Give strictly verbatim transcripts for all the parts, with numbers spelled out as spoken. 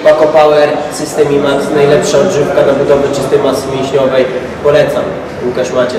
Paco Power, System IMAX, najlepsza odżywka na budowę czystej masy mięśniowej. Polecam. Łukasz Maciec.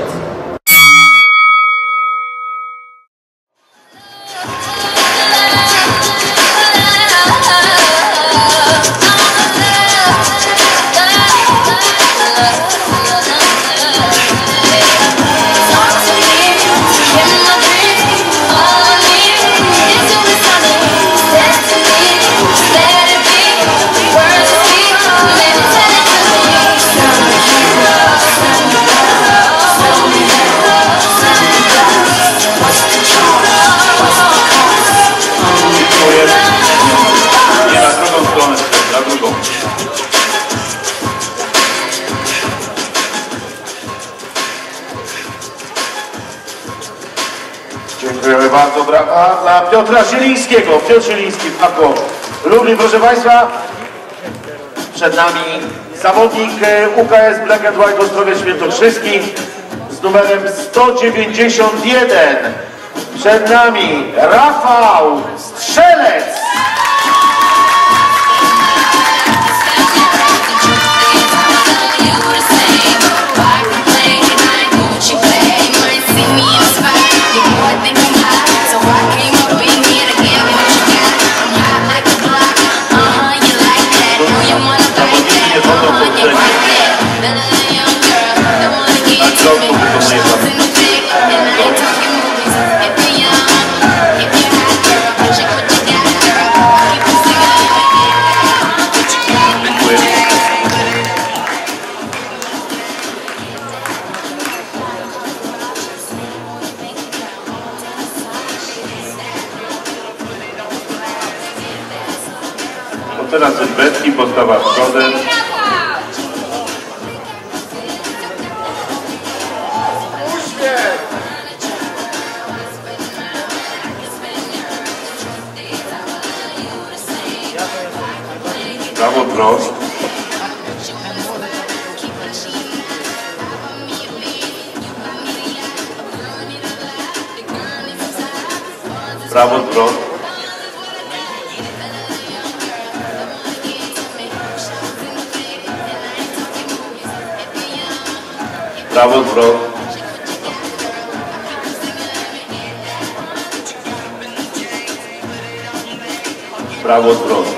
Dziękujemy bardzo, brawa dla Piotra Zielińskiego. Piotr Zieliński, Paco Lublin, proszę Państwa. Przed nami zawodnik U K S Black and White Ostrowiec Świętokrzyski z numerem sto dziewięćdziesiąt jeden. Przed nami Rafał Strzelec. Teraz Sylwetki, postawa przodem. Prawo prost. Prawo prost. Prawo zwrot. Prawo zwrot.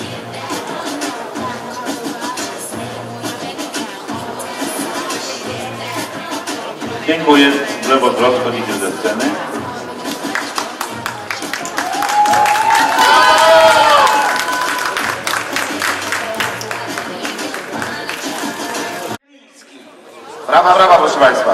Dziękuję. Lewo zwrot, chodzicie ze sceny. Brawa, brawa, proszę Państwa.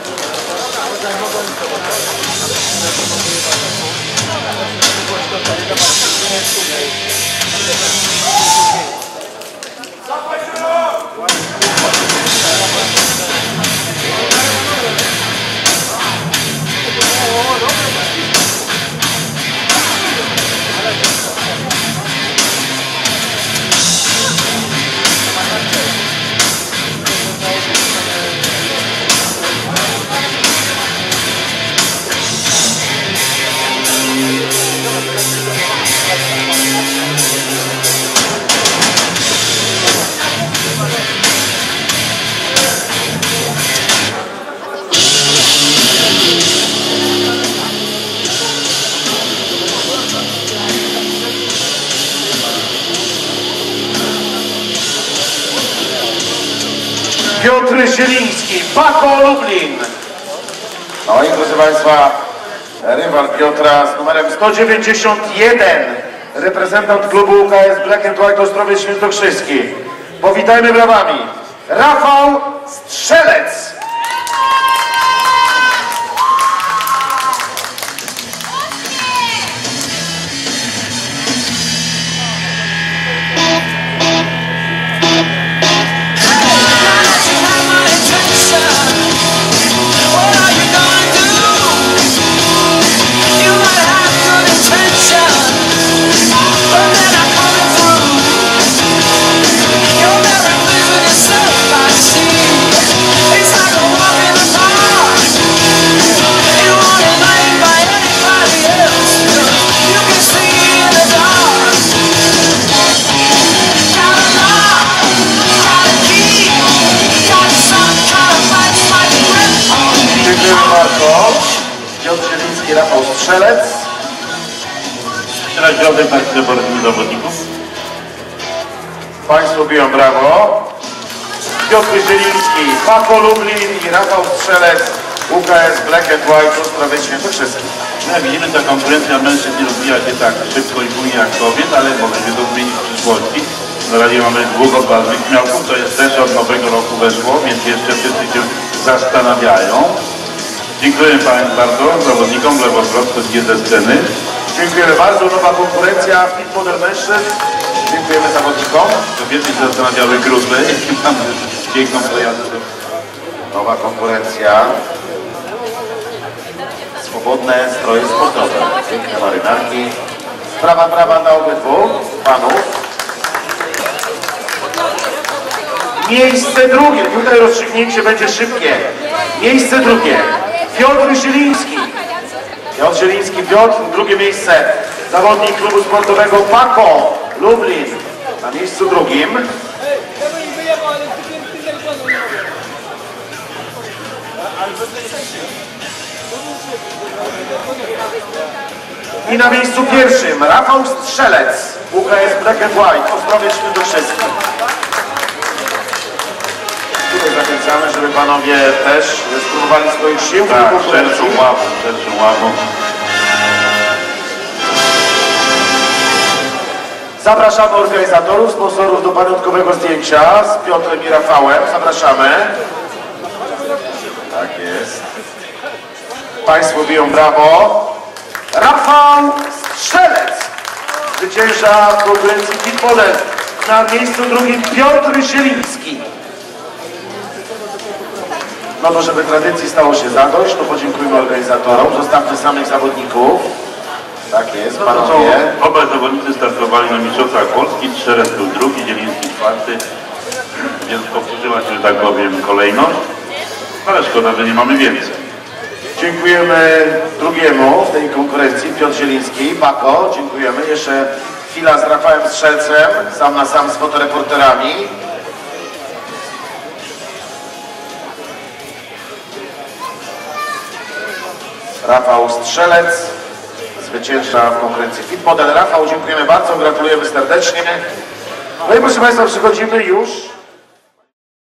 Piotr Zieliński, Paco Lublin. No i proszę Państwa, rywal Piotra z numerem sto dziewięćdziesiąt jeden, reprezentant klubu U K S Black and White Ostrowiec Świętokrzyski. Powitajmy brawami Rafał Strzelec. It's like Strzelec. Teraz środek tak wybornych zawodników. Państwo biją brawo. Piotr Zieliński, Pako Lublin i Rafał Strzelec, U K S Black and White Ostrowiec Świętokrzyskie. No, jak widzimy, ta konkurencja mężczyzn nie rozwija się tak szybko i bujnie jak kobiet, ale może się to zmienić w przyszłości. Na razie mamy dwóch odważnych śmiałków, to jest też od nowego roku weszło, więc jeszcze wszyscy się zastanawiają. Dziękuję Państwu bardzo, zawodnikom Glebotwrocku ze sceny. Dziękujemy bardzo. Nowa konkurencja, fit model mężczyzn. Dziękujemy zawodnikom. Kobiety się zastanawiały grupy, mamy piękną przejazdę. Nowa konkurencja. Swobodne stroje sportowe. Piękne marynarki. Prawa, prawa dla obydwu panów. Miejsce drugie. Tutaj rozstrzygnięcie będzie szybkie. Miejsce drugie. Piotr Zieliński. Piotr Zieliński, Piotr. Drugie miejsce. Zawodnik klubu sportowego Pako Lublin. Na miejscu drugim. I na miejscu pierwszym Rafał Strzelec, U K S Black and White, Ostrowiec Świętokrzyskie. Tutaj zachęcamy, żeby panowie też spróbowali swoich sił. Tak, szerszą ławą, szerszą ławą. Zapraszamy organizatorów, sponsorów do pamiątkowego zdjęcia z Piotrem i Rafałem. Zapraszamy. Tak jest. Państwo biją brawo. Rafał Strzelec, zwycięża w konkurencji Fit Model. Na miejscu drugim Piotr Zieliński. No to żeby tradycji stało się zadość, to podziękujmy organizatorom. Zostawmy samych zawodników. Tak jest, panowie. Obaj zawodnicy startowali na Mistrzostwach Polski, Strzelec był drugi, Zieliński czwarty, więc powtórzyła się, że tak powiem, kolejność, ale szkoda, że nie mamy więcej. Dziękujemy drugiemu w tej konkurencji, Piotr Zieliński, Pako, dziękujemy. Jeszcze chwila z Rafałem Strzelcem, sam na sam z fotoreporterami. Rafał Strzelec, zwycięża w konkurencji Fit Model. Rafał, dziękujemy bardzo, gratulujemy serdecznie. No i proszę Państwa, przechodzimy już